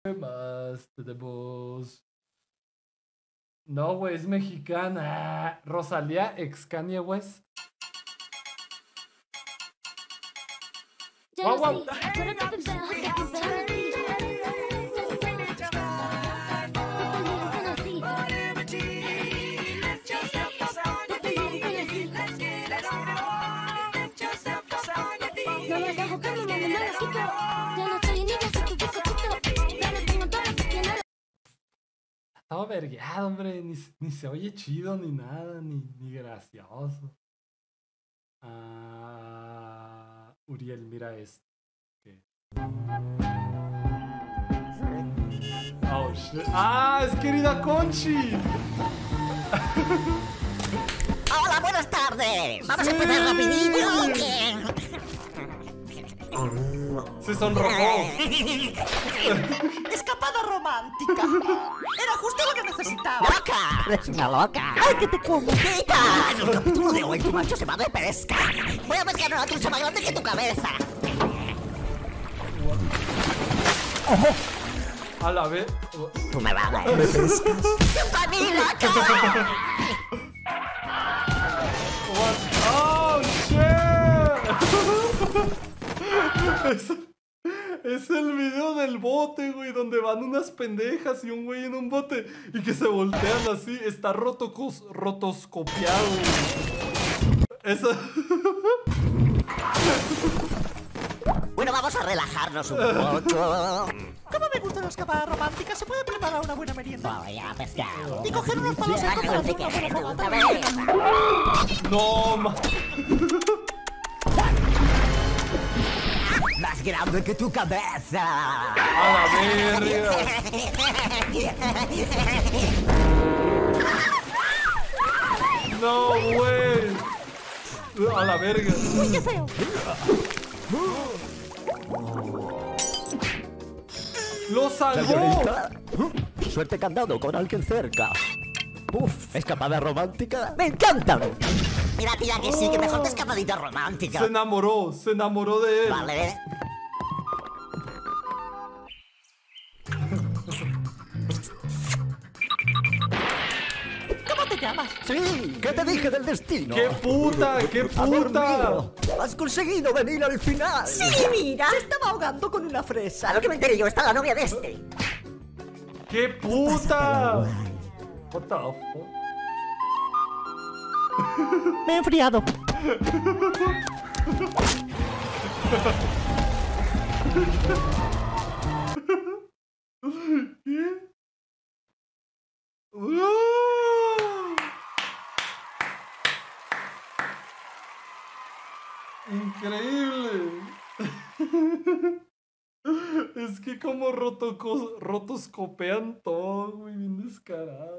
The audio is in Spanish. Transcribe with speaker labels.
Speaker 1: ¿Qué más tenemos? No, güey, es mexicana. Rosalía, ex Kanye West. Wow, wow. Estaba vergueado, hombre. Ni se oye chido, ni nada, ni gracioso. Uriel, mira esto. ¿Qué? Oh, shit. Es querida Conchi.
Speaker 2: Hola, buenas tardes. ¿Vamos a
Speaker 1: Sí.
Speaker 2: empezar rapidillo o qué?
Speaker 1: Se sonrojó.
Speaker 3: Escapada romántica. Era justo lo que necesitaba.
Speaker 2: ¡Loca! ¡Eres una loca! ¡Ay, que te como! ¡Quita! En el capítulo de hoy tu macho se va de pesca. Voy a pescar una trucha más grande que tu cabeza.
Speaker 1: A la vez.
Speaker 2: Tú me vas a ver. ¿Me pescas? ¡Chupa loca!
Speaker 1: Oh, shit. Es el video del bote, güey, donde van unas pendejas y un güey en un bote y que se voltean así. Está rotoscopiado, güey. Eso.
Speaker 2: Bueno, vamos a relajarnos un poco.
Speaker 3: ¿Cómo me gusta la escapada romántica? ¿Se puede preparar una buena merienda?
Speaker 2: Voy a pescar.
Speaker 3: Y coger unos palos secos para hacer una buena fogata.
Speaker 1: No, ma.
Speaker 2: Más grande que tu cabeza.
Speaker 1: A la verga. No, güey. A la verga.
Speaker 3: ¡Uy, qué feo!
Speaker 1: ¡Lo salvó!
Speaker 4: Señorita, suerte que han dado con alguien cerca. Uf, escapada romántica. ¡Me encantan!
Speaker 2: Mira, tía, que sí, que mejor te escapadita romántica.
Speaker 1: Se enamoró de él.
Speaker 2: Vale.
Speaker 3: ¿Cómo te llamas?
Speaker 4: Sí, ¿qué te dije del destino?
Speaker 1: ¡Qué puta! ¡Qué
Speaker 4: Ha
Speaker 1: puta!
Speaker 4: dormido. Has conseguido venir al final.
Speaker 3: Sí, mira. Se estaba ahogando con una fresa.
Speaker 2: A lo que me enteré yo, está la novia de este.
Speaker 1: ¡Qué puta! What the fuck?
Speaker 3: Me he enfriado.
Speaker 1: ¿Qué? Increíble. Es que como rotoscopean todo, muy bien descarado.